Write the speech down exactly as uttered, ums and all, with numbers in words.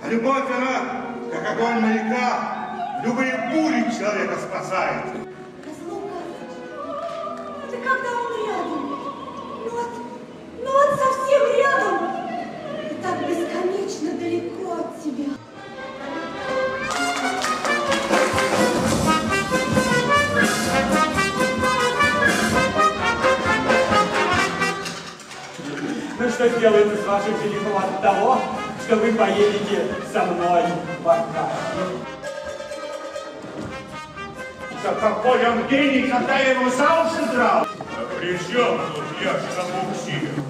Любовь, она, как огонь маяка, любые бури человека спасает. Разлука. Это когда он рядом. Ну вот, ну вот совсем рядом. И так бесконечно далеко от тебя. Ну что сделается с вашим женихом от того, что вы поедете со мной в Аркадию? Да какой он гений, когда я его за уши драл! А при чем тут я, Шабуксир?